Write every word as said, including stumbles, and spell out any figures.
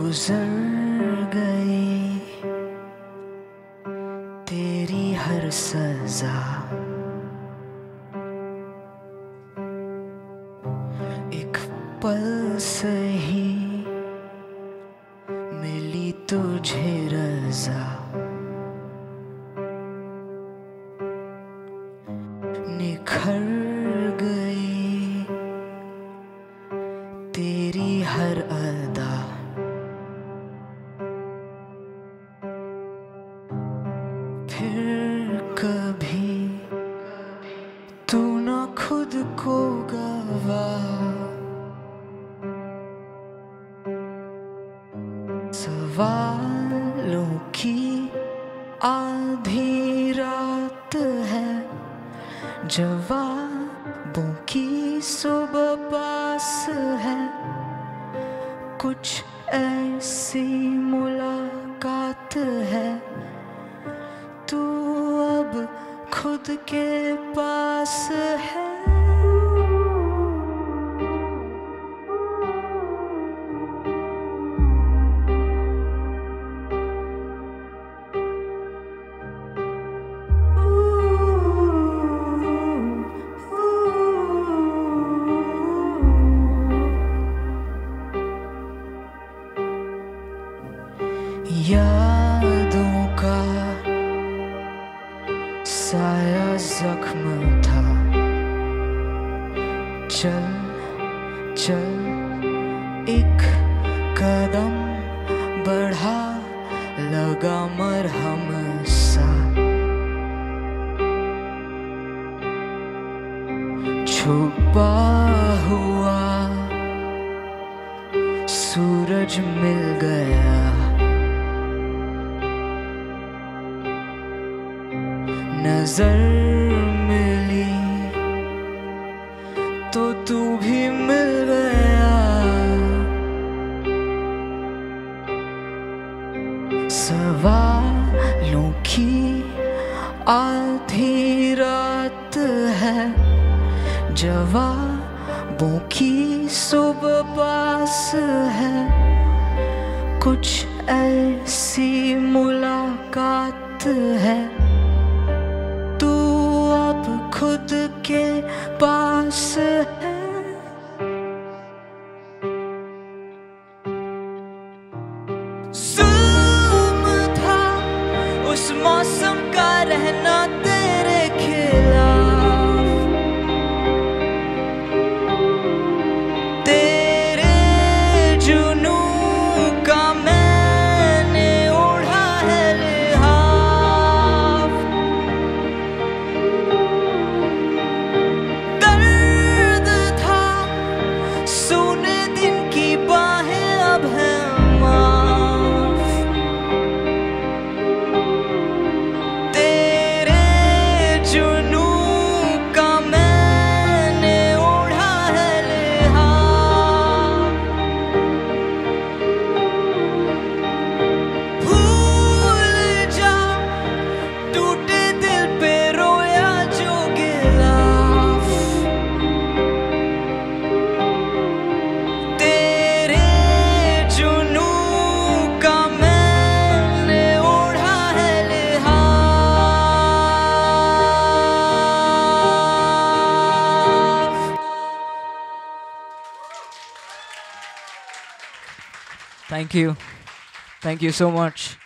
गुजर गई तेरी हर सजा, एक पल सही मिली तुझे रजा, निखर गई तेरी हर अदा, फिर कभी तू ना खुद को गवा, सवालों की आधी रात है, जवाबों की सुबह पास है, कुछ ऐसी मुलाकात है, तू अब खुद के पास है। यादों का साया जख्म था, चल चल एक कदम बढ़ा, लगा मरहम सा, छुपा हुआ सूरज मिल गया, नजर मिली तो तू भी मिल गया, सवालों की आधी रात है, जवाबों की सुबह पास है, कुछ ऐसी मुलाकात है, तू अब खुद के पास है। जुल्म था उस मौसम का रहना तेरे खिलाफ, तेरे जुनू का मैंने ओढ़ा है लिहाफ, दर्द था सूने दिन की बाहें अब हैं माफ, तेरे जुनू का मैंने ओढ़ा है लिहाफ, भूल जा टूटे दिल पे रोया जो गिलाफ, तेरे जुनू का मैंने ओढ़ा है लिहाफ। Thank you. Thank you so much.